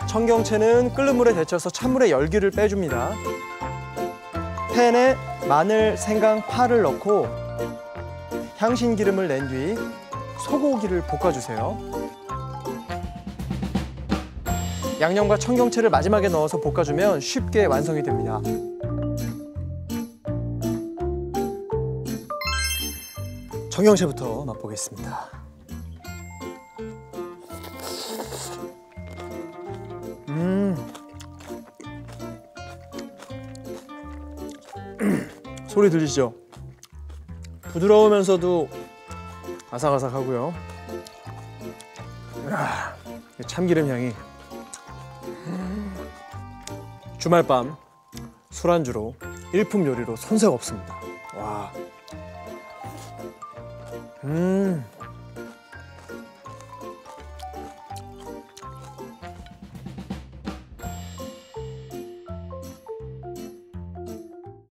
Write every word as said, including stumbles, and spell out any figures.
청경채는 끓는 물에 데쳐서 찬물에 열기를 빼줍니다. 팬에 마늘, 생강, 파를 넣고 향신 기름을 낸 뒤 소고기를 볶아주세요. 양념과 청경채를 마지막에 넣어서 볶아주면 쉽게 완성이 됩니다. 청경채부터 맛보겠습니다. 음, 소리 들리시죠? 부드러우면서도 아삭아삭하고요. 아, 참기름 향이. 주말밤 술안주로 일품 요리로 손색 없습니다. 와. 음.